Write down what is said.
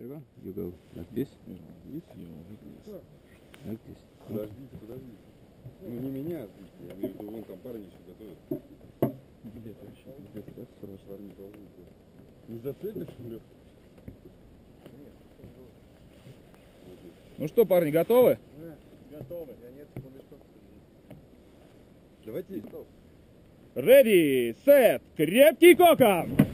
Sergo, you go like this. Like this. Подождите. Ну не меня, я имею в виду, вон там парни еще готовят. Где-то срочно. Не зацепишь, что ли? Ну что, парни, готовы? Готовы. Давайте. Ready, set, крепкий коком!